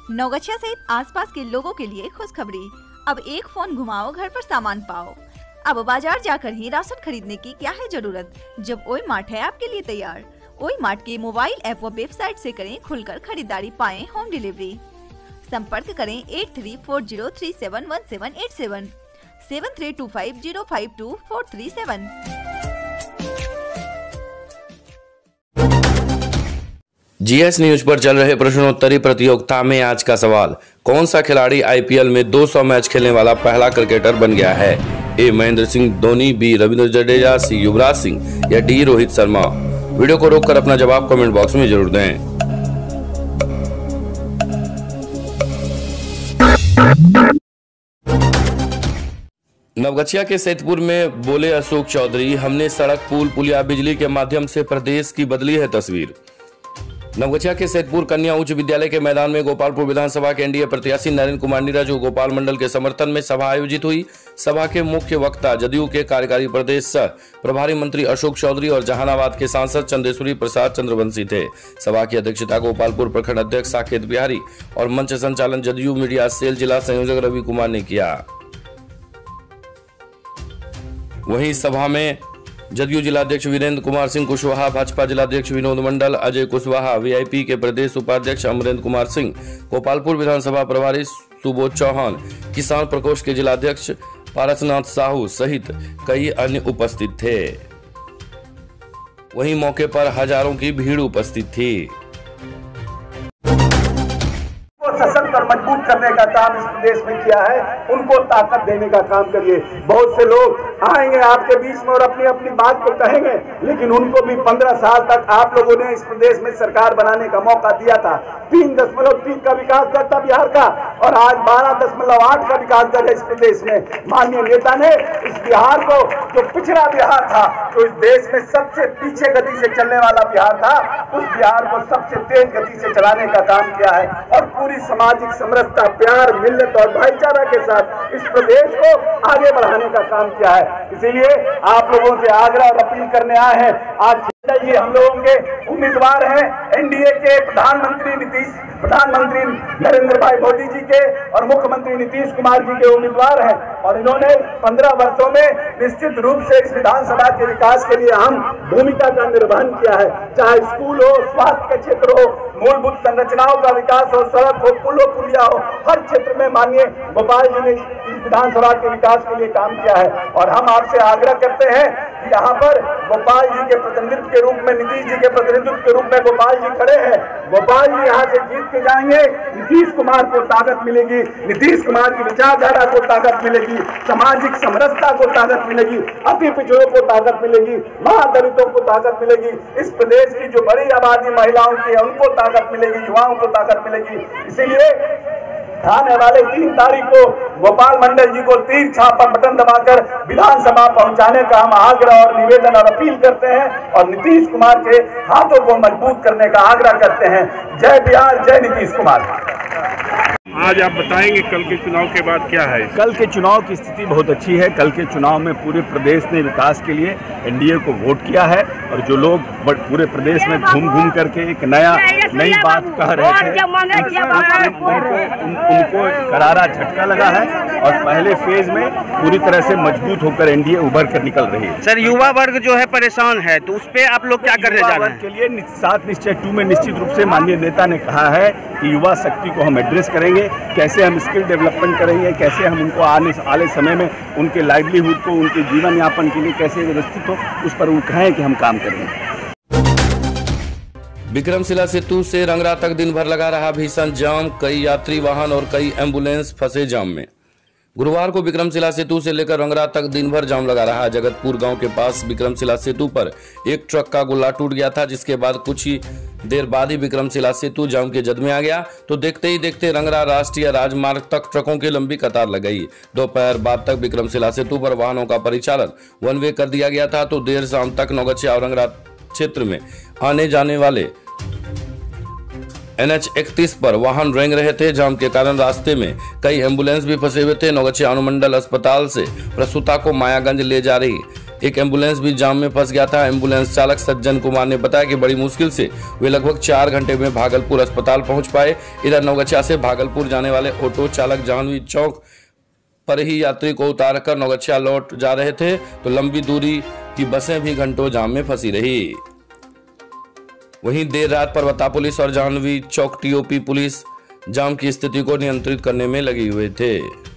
नवगछिया सहित आसपास के लोगों के लिए खुशखबरी। अब एक फोन घुमाओ, घर पर सामान पाओ। अब बाजार जाकर ही राशन खरीदने की क्या है जरूरत, जब ओई मार्ट है आपके लिए तैयार। ओई मार्ट के मोबाइल ऐप व वेबसाइट से करें खुलकर खरीदारी, पाएं होम डिलीवरी। संपर्क करें 8340371787 7325052437। जीएस न्यूज पर चल रहे प्रश्नोत्तरी प्रतियोगिता में आज का सवाल, कौन सा खिलाड़ी आईपीएल में 200 मैच खेलने वाला पहला क्रिकेटर बन गया है? A Mahendra Singh Dhoni, B Ravindra Jadeja, C Yuvraj Singh या डी रोहित शर्मा? वीडियो को रोककर अपना जवाब कमेंट बॉक्स में जरूर दें। नवगछिया के सैदपुर में बोले अशोक चौधरी, हमने सड़क, पुल, पुलिया, बिजली के माध्यम से प्रदेश की बदली है तस्वीर। नवगछिया के सैदपुर कन्या उच्च विद्यालय के मैदान में गोपालपुर विधानसभा के एनडीए प्रत्याशी नरेंद्र कुमार नीरज गोपाल मंडल के समर्थन में सभा आयोजित हुई। सभा के मुख्य वक्ता जदयू के कार्यकारी प्रदेश सह प्रभारी मंत्री अशोक चौधरी और जहानाबाद के सांसद चंदेश्वरी प्रसाद चंद्रवंशी थे। सभा की अध्यक्षता गोपालपुर प्रखंड अध्यक्ष साकेत बिहारी और मंच संचालन जदयू मीडिया सेल जिला संयोजक रवि कुमार ने किया। वहीं सभा में जदयू जिलाध्यक्ष वीरेंद्र कुमार सिंह कुशवाहा, भाजपा जिलाध्यक्ष विनोद मंडल, अजय कुशवाहा, वीआईपी के प्रदेश उपाध्यक्ष अमरेंद्र कुमार सिंह, गोपालपुर विधानसभा प्रभारी सुबोध चौहान, किसान प्रकोष्ठ के जिलाध्यक्ष पारसनाथ साहू सहित कई अन्य उपस्थित थे। वहीं मौके पर हजारों की भीड़ उपस्थित थी। सशक्त और मजबूत करने का काम इस प्रदेश में किया है, उनको ताकत देने का काम करिए। बहुत से लोग आएंगे आपके बीच में और अपनी अपनी बात को कहेंगे, लेकिन उनको भी 15 साल तक आप लोगों ने इस प्रदेश में सरकार बनाने का मौका दिया था। 3.3 का विकास दर था बिहार का और आज 12.8 का विकास दर है इस प्रदेश में। माननीय नेता ने इस बिहार को, जो पिछड़ा बिहार था, जो इस देश में सबसे पीछे गति से चलने वाला बिहार था, उस बिहार को सबसे तेज गति से चलाने का काम किया है और पूरी सामाजिक समरसता, प्यार, मिल्लत और भाईचारा के साथ इस प्रदेश को आगे बढ़ाने का काम किया है। इसीलिए आप लोगों से आग्रह और अपील करने आए हैं। आज ये हम लोगों के उम्मीदवार हैं एनडीए के प्रधानमंत्री नरेंद्र भाई मोदी जी के और मुख्यमंत्री नीतीश कुमार जी के उम्मीदवार हैं और इन्होंने 15 वर्षों में निश्चित रूप से इस विधानसभा के विकास के लिए अहम भूमिका का निर्वहन किया है। चाहे स्कूल हो, स्वास्थ्य का क्षेत्र हो, मूलभूत संरचनाओं का विकास हो, सड़क हो, पुल हो, पुलिया हो, हर क्षेत्र में माननीय गोपाल जी ने इस विधानसभा के विकास के लिए काम किया है। और हम आपसे आग्रह करते हैं कि यहाँ पर गोपाल जी के प्रतिनिधित्व के रूप में, नीतीश जी के प्रतिनिधित्व के रूप में गोपाल जी खड़े हैं। गोपाल जी यहाँ से जीत के जाएंगे, नीतीश कुमार को ताकत मिलेगी, नीतीश कुमार की विचारधारा को ताकत मिलेगी, सामाजिक समरसता को ताकत मिलेगी, अति पिछड़ों को ताकत मिलेगी, महादलितों को ताकत मिलेगी, इस प्रदेश की जो बड़ी आबादी महिलाओं की है उनको ताकत मिलेगी, युवाओं को ताकत मिलेगी। इसीलिए आने वाले 3 तारीख को गोपाल मंडल जी को तीर छाप पर बटन दबाकर विधानसभा पहुंचाने का हम आग्रह और निवेदन और अपील करते हैं और नीतीश कुमार के हाथों को मजबूत करने का आग्रह करते हैं। जय बिहार, जय नीतीश कुमार। आज आप बताएंगे कल के चुनाव के बाद क्या है? कल के चुनाव की स्थिति बहुत अच्छी है। कल के चुनाव में पूरे प्रदेश ने विकास के लिए एनडीए को वोट किया है और जो लोग पूरे प्रदेश में घूम करके एक नई बात कह रहे थे, उनको करारा झटका लगा है और पहले फेज में पूरी तरह से मजबूत होकर एनडीए उभर कर निकल रही है। सर, युवा वर्ग जो है परेशान है, तो उस पे आप लोग क्या करने जा रहे हैं? के लिए 7 निश्चय 2 में निश्चित रूप से माननीय नेता ने कहा है कि युवा शक्ति को हम एड्रेस करेंगे, कैसे हम स्किल डेवलपमेंट करेंगे, कैसे हम उनको आने समय में उनके लाइवलीहुड को, उनके जीवन यापन के लिए कैसे व्यवस्थित हो, उस पर वो कहें कि हम काम करेंगे। विक्रमशिला सेतु से रंगरा तक दिन भर लगा रहा भीषण जाम, कई यात्री वाहन और कई एम्बुलेंस फंसे जाम में। गुरुवार को विक्रमशिला सेतु से लेकर रंगरा तक दिन भर जाम लगा रहा। जगतपुर गांव के पास विक्रमशिला सेतु पर एक ट्रक का गुल्ला टूट गया था, जिसके बाद कुछ ही देर बाद ही विक्रमशिला सेतु जाम के जद में आ गया, तो देखते ही देखते रंगरा राष्ट्रीय राजमार्ग तक ट्रकों की लंबी कतार लग गई। दोपहर बाद तक विक्रमशिला सेतु पर वाहनों का परिचालन 1 वे कर दिया गया था, तो देर शाम तक नवगछिया और रंगरा क्षेत्र में आने जाने वाले NH-31 पर वाहन रेंग रहे थे। जाम के कारण रास्ते में कई एम्बुलेंस भी फंसे हुए थे। नवगछिया अनुमंडल अस्पताल से प्रसूता को मायागंज ले जा रही एक एम्बुलेंस भी जाम में फंस गया था। एम्बुलेंस चालक सज्जन कुमार ने बताया कि बड़ी मुश्किल से वे लगभग 4 घंटे में भागलपुर अस्पताल पहुंच पाए। इधर नवगछिया से भागलपुर जाने वाले ऑटो चालक जाह्नवी चौक पर ही यात्री को उतार कर नवगछिया लौट जा रहे थे तो लंबी दूरी की बसें भी घंटों जाम में फंसी रही। वहीं देर रात पर्वता पुलिस और जाह्नवी चौक टीओपी पुलिस जाम की स्थिति को नियंत्रित करने में लगे हुए थे।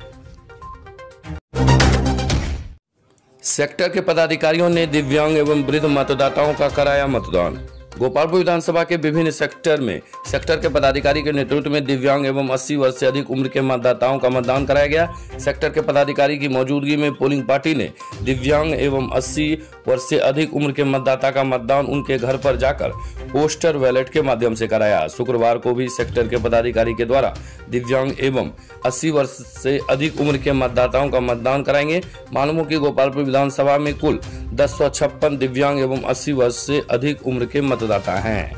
सेक्टर के पदाधिकारियों ने दिव्यांग एवं वृद्ध मतदाताओं का कराया मतदान। गोपालपुर विधानसभा के विभिन्न सेक्टर में सेक्टर के पदाधिकारी के नेतृत्व में दिव्यांग एवं 80 वर्ष से अधिक उम्र के मतदाताओं का मतदान कराया गया। सेक्टर के पदाधिकारी की मौजूदगी में पोलिंग पार्टी ने दिव्यांग एवं 80 वर्ष से अधिक उम्र के मतदाता का मतदान उनके घर पर जाकर पोस्टर बैलेट के माध्यम से कराया। शुक्रवार को भी सेक्टर के पदाधिकारी के द्वारा दिव्यांग एवं 80 वर्ष से अधिक उम्र के मतदाताओं का मतदान कराएंगे। मालूम हो कि गोपालपुर विधानसभा में कुल 1056 दिव्यांग एवं 80 वर्ष से अधिक उम्र के मतदाता हैं।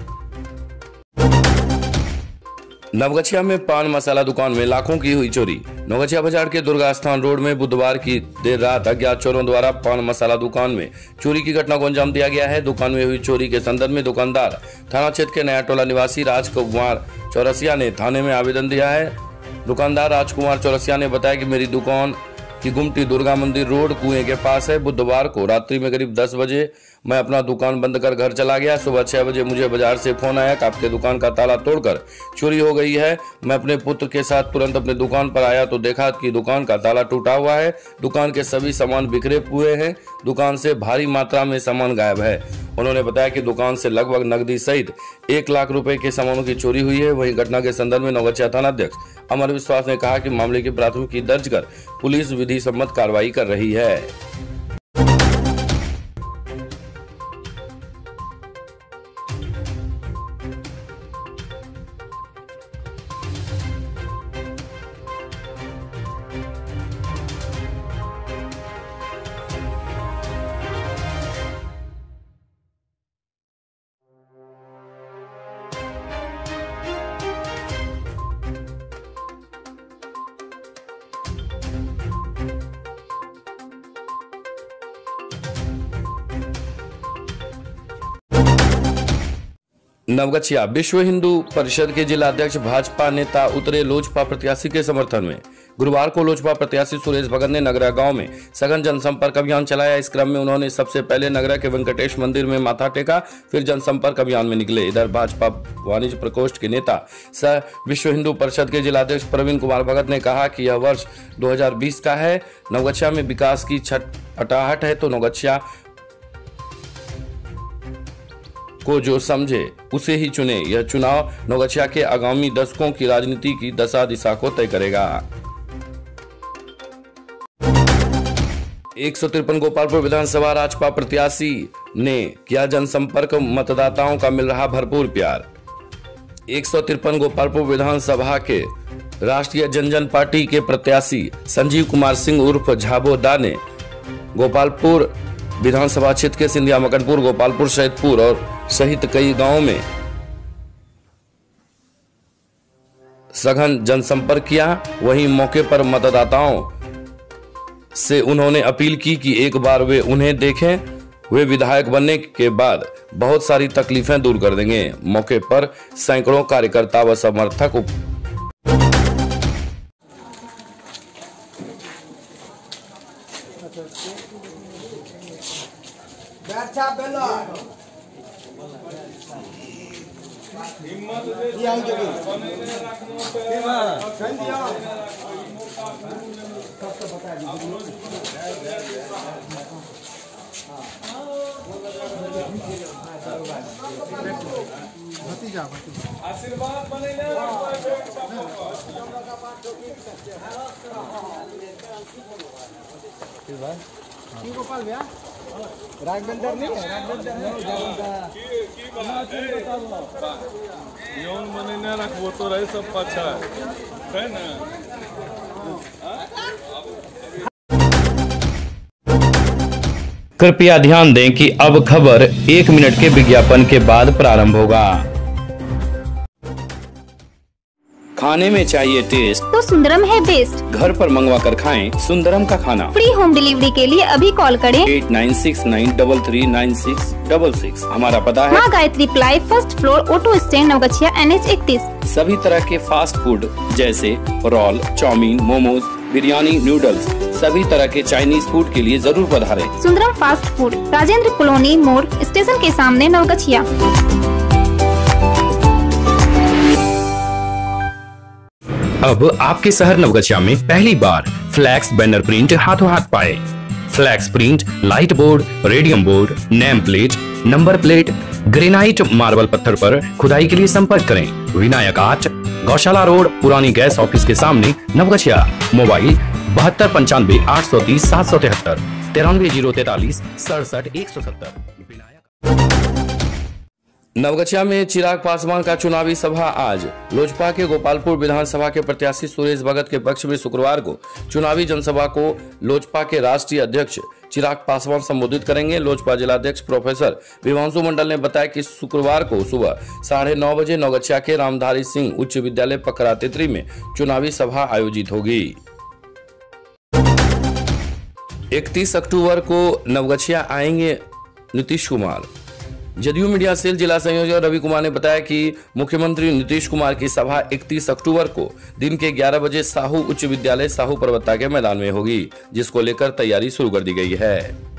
नवगछिया में पान मसाला दुकान में लाखों की हुई चोरी। नवगछिया बाजार के दुर्गा स्थान रोड में बुधवार की देर रात अज्ञात चोरों द्वारा पान मसाला दुकान में चोरी की घटना को अंजाम दिया गया है। दुकान में हुई चोरी के संदर्भ में दुकानदार थाना क्षेत्र के नया टोला निवासी राजकुमार चौरसिया ने थाने में आवेदन दिया है। दुकानदार राजकुमार चौरसिया ने बताया कि मेरी दुकान की गुमटी दुर्गा मंदिर रोड कुएं के पास है। बुधवार को रात्रि में करीब 10 बजे मैं अपना दुकान बंद कर घर चला गया। सुबह 6 बजे मुझे बाजार से फोन आया कि आपके दुकान का ताला तोड़कर चोरी हो गई है। मैं अपने पुत्र के साथ तुरंत अपने दुकान पर आया तो देखा कि दुकान का ताला टूटा हुआ है। दुकान के सभी सामान बिखरे हुए हैं। दुकान से भारी मात्रा में सामान गायब है। उन्होंने बताया कि दुकान से लगभग नकदी सहित 1 लाख रुपए के सामानों की चोरी हुई है। वहीं घटना के संदर्भ में नवगछिया थाना अध्यक्ष अमर विश्वास ने कहा कि मामले की प्राथमिकी दर्ज कर पुलिस विधि सम्मत कार्रवाई कर रही है। नवगछिया विश्व हिंदू परिषद के जिला अध्यक्ष भाजपा नेता उतरे लोजपा प्रत्याशी के समर्थन में। गुरुवार को लोजपा प्रत्याशी सुरेश भगत ने नगरा गांव में सघन जनसंपर्क अभियान चलाया। इस क्रम में उन्होंने सबसे पहले नगरा के वेंकटेश मंदिर में माथा टेका, फिर जनसंपर्क अभियान में निकले। इधर भाजपा वाणिज्य प्रकोष्ठ के नेता सह विश्व हिंदू परिषद के जिला अध्यक्ष प्रवीण कुमार भगत ने कहा कि यह वर्ष 2020 का है। नवगछिया में विकास की छटपटाहट है तो नवगछिया को जो समझे उसे ही चुने। यह चुनाव नवगछिया के आगामी दशकों की राजनीति की दशा दिशा को तय करेगा। 153 गोपालपुर विधानसभा राजपा प्रत्याशी ने किया जनसंपर्क, मतदाताओं का मिल रहा भरपूर प्यार। 153 गोपालपुर विधानसभा के राष्ट्रीय जनजन पार्टी के प्रत्याशी संजीव कुमार सिंह उर्फ झाबोदा ने गोपालपुर विधानसभा क्षेत्र के सिंधिया मकनपुर, गोपालपुर, सैदपुर और सहित कई गांवों में सघन जनसंपर्क किया। वहीं मौके पर मतदाताओं से उन्होंने अपील की कि एक बार वे उन्हें देखें। वे विधायक बनने के बाद बहुत सारी तकलीफें दूर कर देंगे। मौके पर सैकड़ों कार्यकर्ता व समर्थक आशीर्वाद बनेगा। गोपाल भैया राघवेंद्र नहीं है, यौन मने न रखबो तो रहे सब पाछा है ना। कृपया ध्यान दें कि अब खबर 1 मिनट के विज्ञापन के बाद प्रारंभ होगा। खाने में चाहिए टेस्ट तो सुंदरम है बेस्ट। घर पर मंगवा कर खाएं सुंदरम का खाना। फ्री होम डिलीवरी के लिए अभी कॉल करें 8969339666। हमारा पता है माँ Gayatri ply, first floor, auto stand, Naugachia, NH 31। सभी तरह के फास्ट फूड जैसे roll, chowmein, momos, biryani, noodles, सभी तरह के चाइनीज फूड के लिए जरूर पधारें। Sundaram fast food, Rajendra colony मोड़, स्टेशन के सामने, नवगछिया। अब आपके शहर नवगछिया में पहली बार फ्लैक्स बैनर प्रिंट हाथों हाथ पाए। Flex print, light board, radium board, name plate, number plate, granite marble पत्थर पर खुदाई के लिए संपर्क करें विनायक आर्ट, गौशाला रोड, पुरानी गैस ऑफिस के सामने, नवगछिया। मोबाइल 7295 830 773 93 043 67 170। नवगछिया में चिराग पासवान का चुनावी सभा आज। लोजपा के गोपालपुर विधानसभा के प्रत्याशी सुरेश भगत के पक्ष में शुक्रवार को चुनावी जनसभा को लोजपा के राष्ट्रीय अध्यक्ष चिराग पासवान संबोधित करेंगे। लोजपा जिलाध्यक्ष प्रोफेसर विभांशु मंडल ने बताया कि शुक्रवार को सुबह 9:30 बजे नवगछिया के रामधारी सिंह उच्च विद्यालय पकरा तेतरी में चुनावी सभा आयोजित होगी। 31 अक्टूबर को नवगछिया आएंगे नीतीश कुमार। जदयू मीडिया सेल जिला संयोजक रवि कुमार ने बताया कि मुख्यमंत्री नीतीश कुमार की सभा 31 अक्टूबर को दिन के 11 बजे साहू उच्च विद्यालय साहू पर्वता के मैदान में होगी, जिसको लेकर तैयारी शुरू कर दी गई है।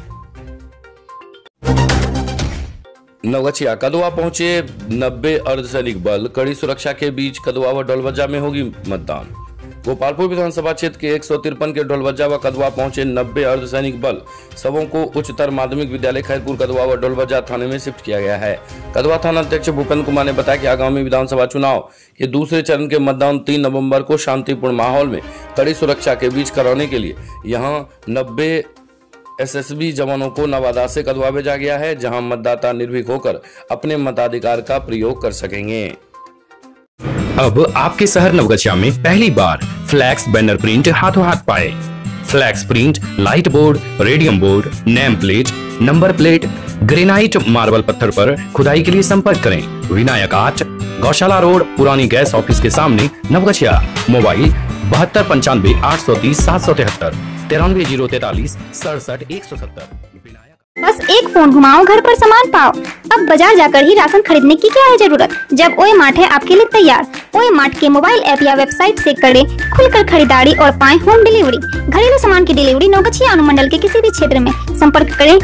नवगछिया कदवा पहुंचे 90 अर्धसैनिक बल। कड़ी सुरक्षा के बीच कदवा व ढोलबज्जा में होगी मतदान। गोपालपुर विधानसभा क्षेत्र के 153 के ढोलबज्जा व कदवा पहुंचे 90 अर्धसैनिक बल। सबों को उच्चतर माध्यमिक विद्यालय खैरपुर कदवा व ढोलबज्जा थाने में शिफ्ट किया गया है। कदवा थाना अध्यक्ष भूपेंद्र कुमार ने बताया कि आगामी विधानसभा चुनाव के दूसरे चरण के मतदान 3 नवंबर को शांतिपूर्ण माहौल में कड़ी सुरक्षा के बीच कराने के लिए यहां 90 SSB जवानों को नवादा से कदवा भेजा गया है, जहां मतदाता निर्भीक होकर अपने मताधिकार का प्रयोग कर सकेंगे। अब आपके शहर नवगछिया में पहली बार फ्लैक्स बैनर प्रिंट हाथों हाथ पाए। Flex print, light board, radium board, name plate, number plate, granite marble पत्थर पर खुदाई के लिए संपर्क करें विनायक आर्ट, गौशाला रोड, पुरानी गैस ऑफिस के सामने, नवगछिया। मोबाइल 7295 830 773 93 043 67 170। बस एक फोन घुमाओ, घर पर सामान पाओ। अब बाजार जाकर ही राशन खरीदने की क्या है जरूरत, जब ओए मार्ट है आपके लिए तैयार। ओए मार्ट के मोबाइल ऐप या वेबसाइट से करें खुलकर खरीदारी और पाएं होम डिलीवरी। घरेलू सामान की डिलीवरी नवगछिया अनुमंडल के किसी भी क्षेत्र में। संपर्क करें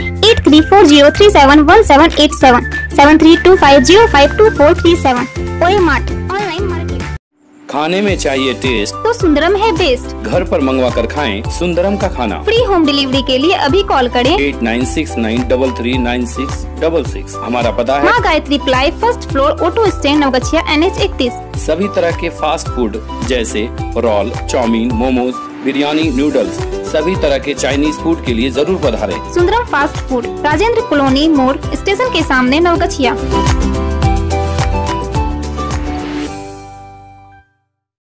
8340371787 7325052437। ओए मार्ट, ऑनलाइन मार्केट। खाने में चाहिए टेस्ट तो सुंदरम है बेस्ट। घर पर मंगवा कर खाएं सुंदरम का खाना। फ्री होम डिलीवरी के लिए अभी कॉल करें 8969339666। हमारा पता है माँ Gayatri ply, first floor, auto stand, Naugachia, NH 31। सभी तरह के फास्ट फूड जैसे roll, chowmein, momos, biryani, noodles, सभी तरह के चाइनीज फूड के लिए जरूर पधारें। Sundaram fast food, Rajendra colony मोड़, स्टेशन के सामने, नवगछिया।